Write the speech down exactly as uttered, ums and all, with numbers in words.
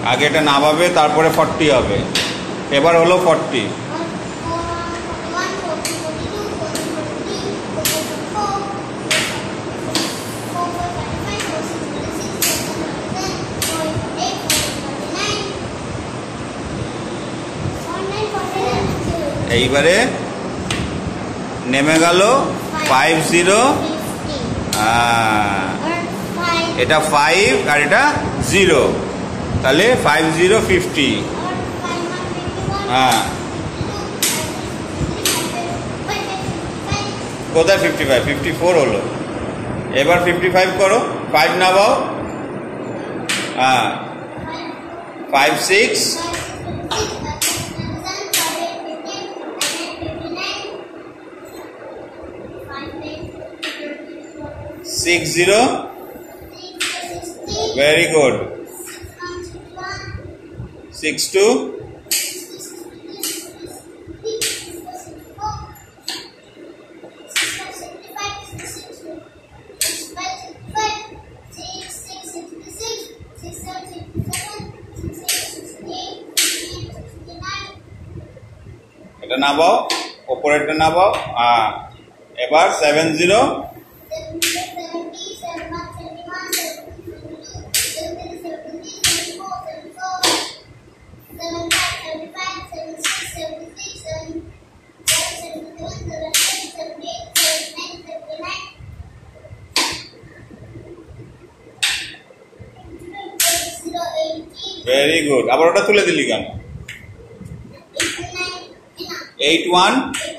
আগে এটা নামাবে তারপরে ফর্টি হবে। এবার হলো ফর্টি। এইবারে নেমে গেল ফাইভ জিরো, এটা ফাইভ আর এটা জিরো, তাহলে ফাইভ জিরো ফিফটি। হ্যাঁ, কোথায় ফিফটি ফাইভ? ফিফটি ফোর হলো। এবার ফিফটি ফাইভ করো, ফাইভ নামাও। হ্যাঁ, five six six zero, very good. Six two, এটা নামাও, ওপরেরটা নামাও। হ্যাঁ, এবার সেভেন জিরো, ভেরি গুড। আবার ওটা তুলে দিলি কেন? Eight one